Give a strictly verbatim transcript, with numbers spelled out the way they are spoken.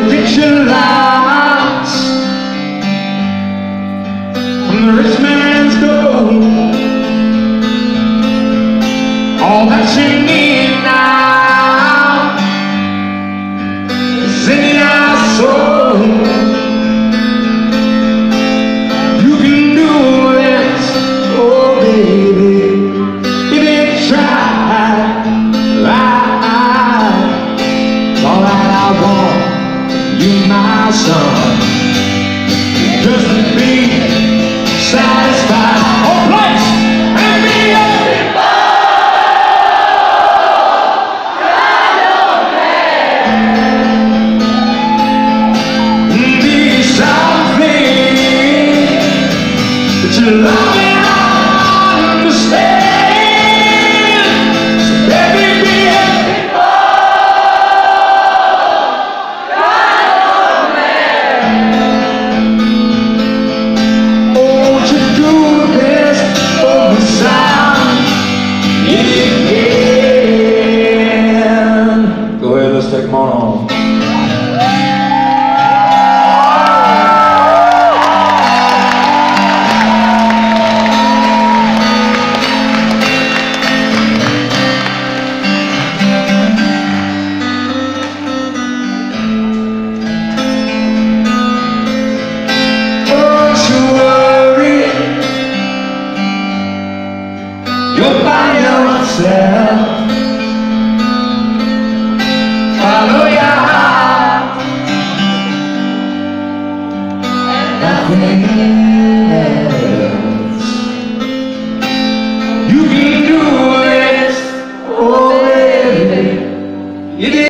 picture lights from the rich man's gold. All that you need now is in your soul. You can do it, oh baby, if you try. All that I want, you my son, just to be satisfied. Oh, place and be a people kind of man. Be something that you love and understand. So baby, be a people. Go ahead, let's take them on home. Don't you worry, you're by yourself. Follow your heart, and nothing